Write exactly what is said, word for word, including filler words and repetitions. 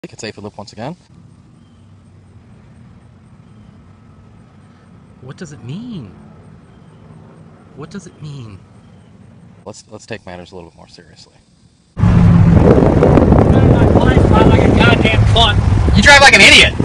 It's A for Loop once again. What does it mean? What does it mean? Let's let's take matters a little bit more seriously. You drive like a goddamn cunt. You drive like an idiot!